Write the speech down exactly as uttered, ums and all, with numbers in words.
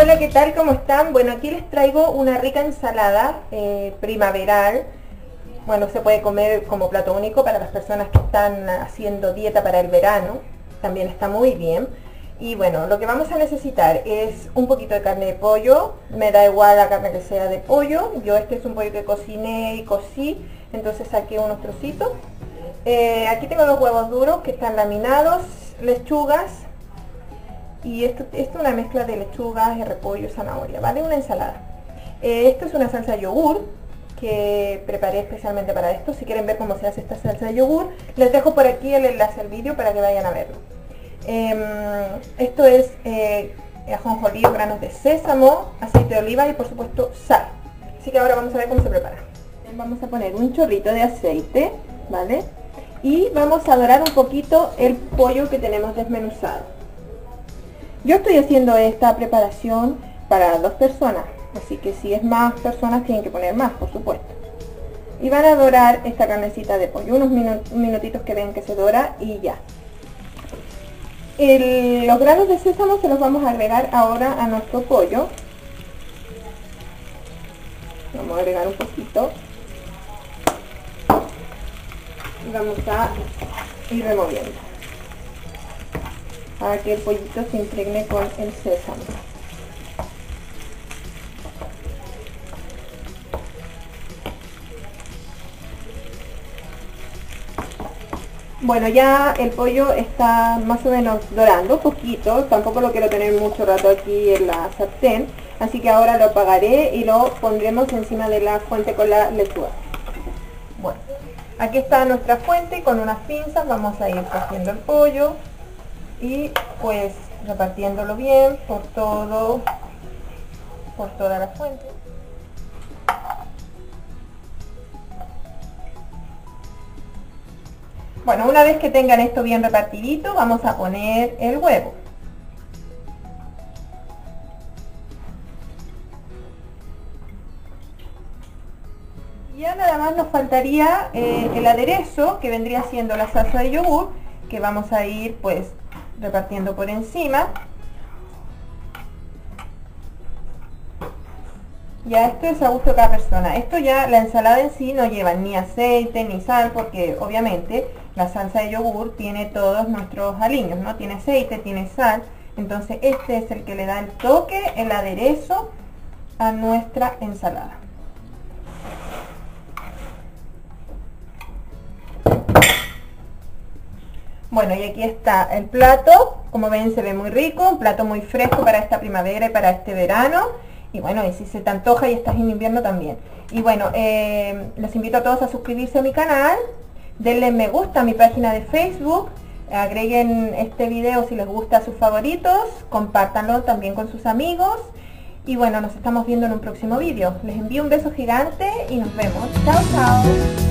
Hola, ¿qué tal? ¿Cómo están? Bueno, aquí les traigo una rica ensalada eh, primaveral. Bueno, se puede comer como plato único para las personas que están haciendo dieta para el verano. También está muy bien. Y bueno, lo que vamos a necesitar es un poquito de carne de pollo. Me da igual la carne que sea de pollo. Yo este es un pollo que cociné y cocí, entonces saqué unos trocitos. Eh, aquí tengo los huevos duros que están laminados, lechugas. Y esto, esto es una mezcla de lechugas, repollo, zanahoria, ¿vale? Una ensalada. Eh, esto es una salsa de yogur que preparé especialmente para esto. Si quieren ver cómo se hace esta salsa de yogur, les dejo por aquí el enlace al vídeo para que vayan a verlo. Eh, esto es eh, ajonjolí, granos de sésamo, aceite de oliva y por supuesto sal. Así que ahora vamos a ver cómo se prepara. Vamos a poner un chorrito de aceite, ¿vale? Y vamos a dorar un poquito el pollo que tenemos desmenuzado. Yo estoy haciendo esta preparación para dos personas, así que si es más personas tienen que poner más, por supuesto. Y van a dorar esta carnecita de pollo, unos minut minutitos que ven que se dora y ya. El, los granos de sésamo se los vamos a agregar ahora a nuestro pollo. Vamos a agregar un poquito. Y vamos a ir removiendo para que el pollito se impregne con el sésamo. Bueno, ya el pollo está más o menos dorando, poquito, tampoco lo quiero tener mucho rato aquí en la sartén, así que ahora lo apagaré y lo pondremos encima de la fuente con la lechuga. Bueno, aquí está nuestra fuente, con unas pinzas vamos a ir cogiendo el pollo y pues repartiéndolo bien por todo por toda la fuente. Bueno, una vez que tengan esto bien repartidito, vamos a poner el huevo. Ya nada más nos faltaría eh, el aderezo, que vendría siendo la salsa de yogur, que vamos a ir pues repartiendo por encima. Ya esto es a gusto de cada persona. Esto ya, la ensalada en sí no lleva ni aceite ni sal, porque obviamente la salsa de yogur tiene todos nuestros aliños, ¿no? Tiene aceite, tiene sal, entonces este es el que le da el toque, el aderezo a nuestra ensalada. Bueno, y aquí está el plato. Como ven, se ve muy rico, un plato muy fresco para esta primavera y para este verano. Y bueno, y si se te antoja y estás en invierno también. Y bueno, eh, los invito a todos a suscribirse a mi canal, denle me gusta a mi página de Facebook, agreguen este video si les gusta a sus favoritos, compártanlo también con sus amigos. Y bueno, nos estamos viendo en un próximo vídeo. Les envío un beso gigante y nos vemos. Chao, chao.